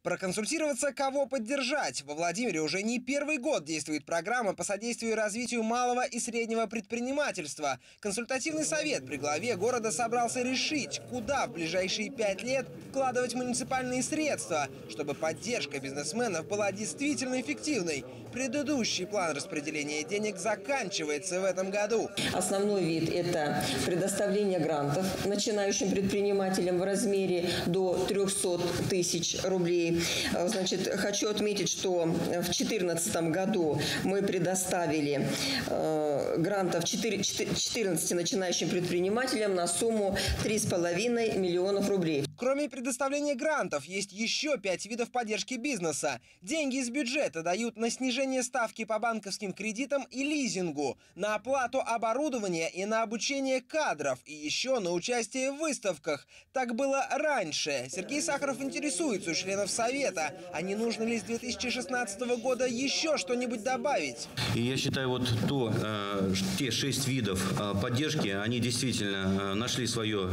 Проконсультироваться, кого поддержать. Во Владимире уже не первый год действует программа по содействию и развитию малого и среднего предпринимательства. Консультативный совет при главе города собрался решить, куда в ближайшие 5 лет вкладывать муниципальные средства, чтобы поддержка бизнесменов была действительно эффективной. Предыдущий план распределения денег заканчивается в этом году. Основной вид – это предоставление грантов начинающим предпринимателям в размере до 300 тысяч рублей. Значит, хочу отметить, что в 2014 году мы предоставили грантов 14 начинающим предпринимателям на сумму 3,5 миллионов рублей. Кроме предоставления грантов, есть еще 5 видов поддержки бизнеса. Деньги из бюджета дают на снижение ставки по банковским кредитам и лизингу, на оплату оборудования и на обучение кадров, и еще на участие в выставках. Так было раньше. Сергей Сахаров интересуется у членов совета, а не нужно ли с 2016 года еще что-нибудь добавить. И я считаю, те 6 видов поддержки, они действительно нашли свое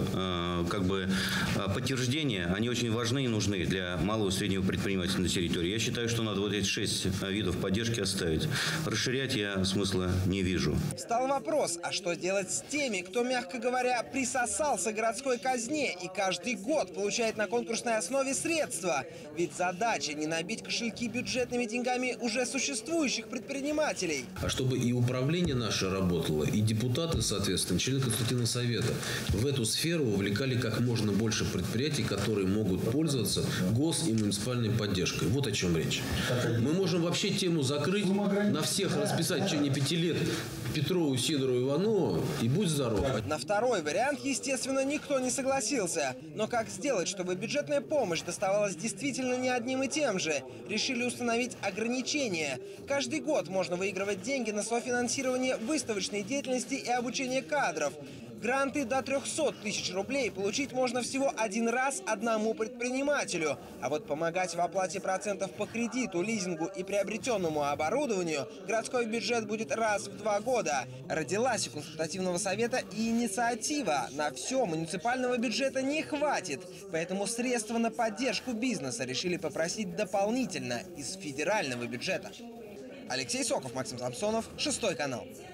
подтверждение. Они очень важны и нужны для малого и среднего предпринимателя на территории. Я считаю, что надо эти 6 видов поддержки оставить. Расширять я смысла не вижу. Стал вопрос, а что делать с теми, кто, мягко говоря, присосался к городской казне и каждый год получает на конкурсной основе средства? Ведь задача не набить кошельки бюджетными деньгами уже существующих предпринимателей. А чтобы и управление наше работало, и депутаты, соответственно, члены консультативного совета в эту сферу вовлекали как можно больше предприятий, которые могут пользоваться гос- и муниципальной поддержкой. Вот о чем речь. Мы можем вообще тему закрыть, на всех расписать в течение 5 лет Петрову, Сидорову, Иванову, и будь здоров. На второй вариант, естественно, никто не согласился. Но как сделать, чтобы бюджетная помощь доставалась действительно не одним и тем же? Решили установить ограничения. Каждый год можно выигрывать деньги на софинансирование выставочной деятельности и обучение кадров. Гранты до 300 тысяч рублей получить можно всего один раз одному предпринимателю. А вот помогать в оплате процентов по кредиту, лизингу и приобретенному оборудованию городской бюджет будет раз в 2 года. Родилась у консультативного совета и инициатива. На все муниципального бюджета не хватит. Поэтому средства на поддержку бизнеса решили попросить дополнительно из федерального бюджета. Алексей Соков, Максим Самсонов, 6 канал.